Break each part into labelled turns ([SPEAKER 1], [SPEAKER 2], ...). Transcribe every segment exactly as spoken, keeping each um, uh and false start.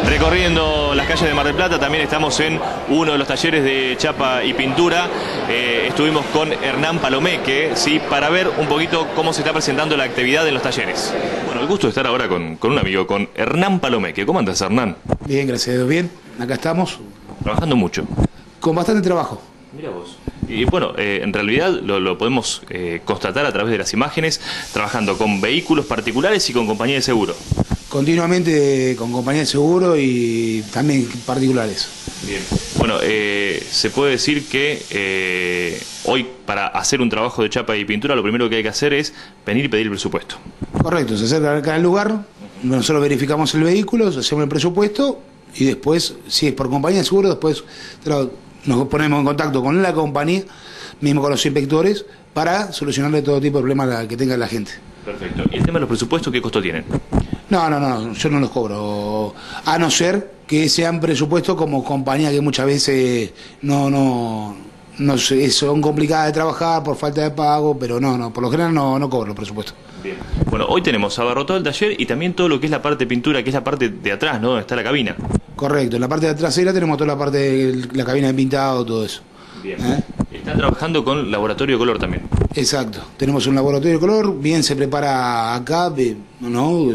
[SPEAKER 1] recorriendo las calles de Mar del Plata. También estamos en uno de los talleres de chapa y pintura. Eh, estuvimos con Hernán Palomeque, ¿sí?, para ver un poquito cómo se está presentando la actividad en los talleres. Bueno, el gusto de estar ahora con, con un amigo, con Hernán Palomeque. ¿Cómo andas, Hernán?
[SPEAKER 2] Bien, gracias a Dios, bien. Acá estamos.
[SPEAKER 1] Trabajando mucho.
[SPEAKER 2] Con bastante trabajo.
[SPEAKER 1] Mira vos. Y bueno, eh, en realidad lo, lo podemos eh, constatar a través de las imágenes, trabajando con vehículos particulares y con compañía de seguro.
[SPEAKER 2] Continuamente con compañía de seguro y también particulares.
[SPEAKER 1] Bien. Bueno, eh, se puede decir que eh, hoy para hacer un trabajo de chapa y pintura lo primero que hay que hacer es venir y pedir el presupuesto.
[SPEAKER 2] Correcto, se acerca acá al lugar, nosotros verificamos el vehículo, hacemos el presupuesto y después, si es por compañía de seguro, después nos ponemos en contacto con la compañía, mismo con los inspectores, para solucionarle todo tipo de problemas que tenga la gente.
[SPEAKER 1] Perfecto. ¿Y el tema de los presupuestos qué costo tienen? No,
[SPEAKER 2] no, no, yo no los cobro, a no ser que sean presupuestos como compañía que muchas veces no, no, no son complicadas de trabajar por falta de pago, pero no, no, por lo general no, no cobro los presupuestos.
[SPEAKER 1] Bien. Bueno, hoy tenemos abarrotado el taller y también todo lo que es la parte de pintura, que es la parte de atrás, ¿no?, donde está la cabina.
[SPEAKER 2] Correcto, en la parte de trasera tenemos toda la parte de la cabina de pintado, todo eso.
[SPEAKER 1] Bien. ¿Eh? Están trabajando con laboratorio de color también.
[SPEAKER 2] Exacto, tenemos un laboratorio de color, bien se prepara acá, ¿no?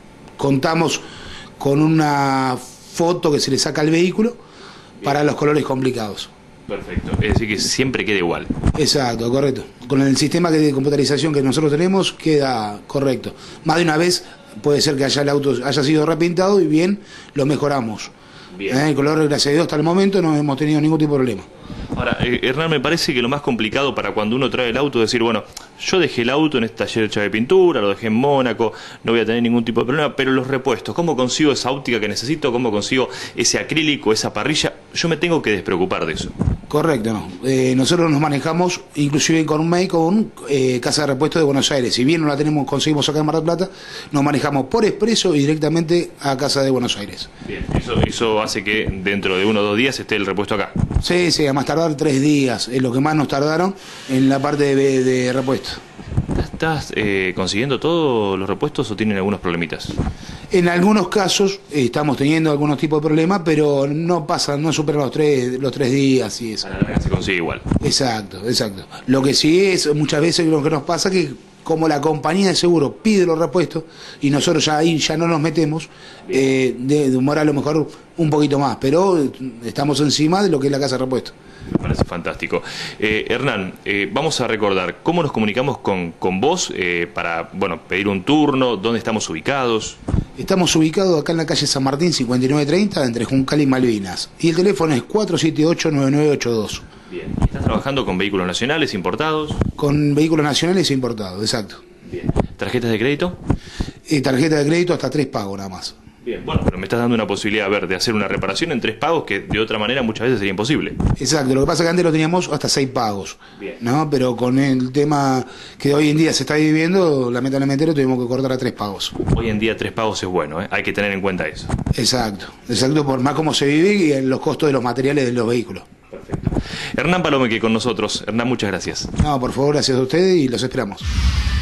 [SPEAKER 2] Contamos con una foto que se le saca al vehículo. Bien. Para los colores complicados.
[SPEAKER 1] Perfecto, es decir que siempre queda igual.
[SPEAKER 2] Exacto, correcto. Con el sistema de computarización que nosotros tenemos queda correcto. Más de una vez puede ser que haya el auto haya sido repintado y bien, lo mejoramos. Bien. ¿Eh? El color, gracias a Dios, hasta el momento no hemos tenido ningún tipo de problema.
[SPEAKER 1] Ahora, eh, Hernán, me parece que lo más complicado para cuando uno trae el auto es decir, bueno, yo dejé el auto en este taller de chapa y pintura, lo dejé en Mónaco, no voy a tener ningún tipo de problema, pero los repuestos, ¿cómo consigo esa óptica que necesito? ¿Cómo consigo ese acrílico, esa parrilla? Yo me tengo que despreocupar de eso.
[SPEAKER 2] Correcto, no. Eh, nosotros nos manejamos inclusive con un M E I, con eh, Casa de Repuestos de Buenos Aires. Si bien no la tenemos, conseguimos acá en Mar del Plata, nos manejamos por expreso y directamente a Casa de Buenos Aires.
[SPEAKER 1] Bien, eso, eso hace que dentro de uno o dos días esté el repuesto acá.
[SPEAKER 2] Sí, sí, a más tardar tres días, es lo que más nos tardaron en la parte de, de repuesto.
[SPEAKER 1] ¿Estás eh, consiguiendo todos los repuestos o tienen algunos problemitas?
[SPEAKER 2] En algunos casos eh, estamos teniendo algunos tipos de problemas, pero no pasan, no superan los tres, los tres días y eso.
[SPEAKER 1] A la larga se consigue igual.
[SPEAKER 2] Exacto, exacto. Lo que sí es, muchas veces lo que nos pasa es que como la compañía de seguro pide los repuestos y nosotros ya ahí ya no nos metemos, eh, de, demora a lo mejor un poquito más, pero estamos encima de lo que es la casa de repuestos.
[SPEAKER 1] Me parece fantástico. Eh, Hernán, eh, vamos a recordar cómo nos comunicamos con, con vos eh, para bueno, pedir un turno, dónde estamos ubicados.
[SPEAKER 2] Estamos ubicados acá en la calle San Martín cincuenta y nueve treinta, entre Juncal y Malvinas. Y el teléfono es cuatro siete ocho, nueve nueve ocho dos.
[SPEAKER 1] Bien. ¿Estás trabajando con vehículos nacionales, importados?
[SPEAKER 2] Con vehículos nacionales e importados, exacto.
[SPEAKER 1] Bien. ¿Tarjetas de crédito?
[SPEAKER 2] Eh, tarjeta de crédito hasta tres pagos nada más.
[SPEAKER 1] Bien, bueno, pero me estás dando una posibilidad, a ver, de hacer una reparación en tres pagos que de otra manera muchas veces sería imposible.
[SPEAKER 2] Exacto, lo que pasa es que antes lo teníamos hasta seis pagos. Bien. ¿No? Pero con el tema que hoy en día se está viviendo, lamentablemente lo tuvimos que cortar a tres pagos.
[SPEAKER 1] Hoy en día tres pagos es bueno, ¿eh? Hay que tener en cuenta eso.
[SPEAKER 2] Exacto, exacto, por más cómo se vive y en los costos de los materiales de los vehículos.
[SPEAKER 1] Perfecto. Hernán Palomeque con nosotros. Hernán, muchas gracias.
[SPEAKER 2] No, por favor, gracias a ustedes y los esperamos.